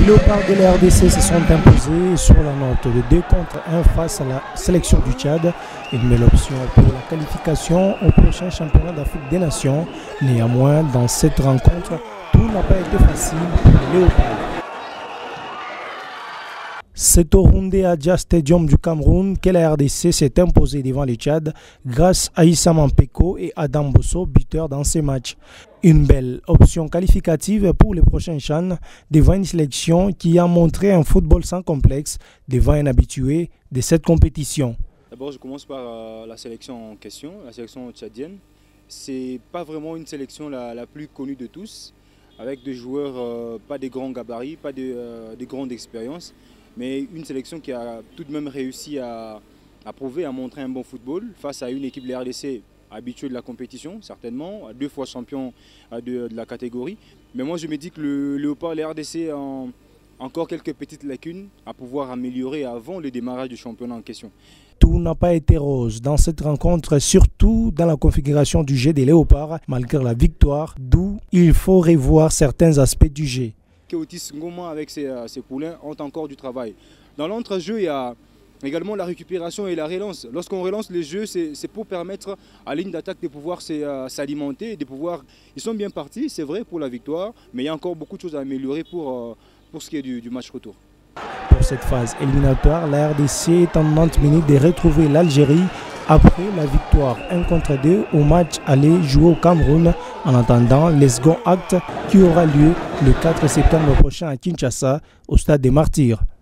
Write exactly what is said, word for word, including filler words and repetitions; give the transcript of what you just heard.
Les Léopards de la R D C se sont imposés sur la note de deux contre un face à la sélection du Tchad. Une belle option pour la qualification au prochain championnat d'Afrique des Nations. Néanmoins, dans cette rencontre, tout n'a pas été facile pour les Léopards. C'est au Roundé Adja Stadium du Cameroun que la R D C s'est imposée devant le Tchad grâce à Issa Mampeko et Adam Bosso, buteurs dans ces matchs. Une belle option qualificative pour les prochains CHAN devant une sélection qui a montré un football sans complexe devant un habitué de cette compétition. D'abord, je commence par euh, la sélection en question, la sélection tchadienne. C'est pas vraiment une sélection la, la plus connue de tous, avec des joueurs euh, pas des grands gabarits, pas de, euh, de grande expérience, mais une sélection qui a tout de même réussi à, à prouver, à montrer un bon football face à une équipe de la R D C habituée de la compétition, certainement, deux fois champion de, de la catégorie. Mais moi je me dis que le Léopard, la R D C a en, encore quelques petites lacunes à pouvoir améliorer avant le démarrage du championnat en question. Tout n'a pas été rose dans cette rencontre, surtout dans la configuration du jeu des Léopards, malgré la victoire, d'où il faut revoir certains aspects du jeu. Otis Ngoma avec ses, ses poulains ont encore du travail. Dans l'entrejeu, il y a également la récupération et la relance. Lorsqu'on relance les jeux, c'est pour permettre à la ligne d'attaque de pouvoir s'alimenter, de pouvoir. Ils sont bien partis, c'est vrai, pour la victoire, mais il y a encore beaucoup de choses à améliorer pour, pour ce qui est du, du match retour. Pour cette phase éliminatoire, la R D C est en trente minutes de retrouver l'Algérie après la victoire un contre deux au match aller joué au Cameroun, en attendant le second acte qui aura lieu le quatre septembre prochain à Kinshasa au stade des Martyrs.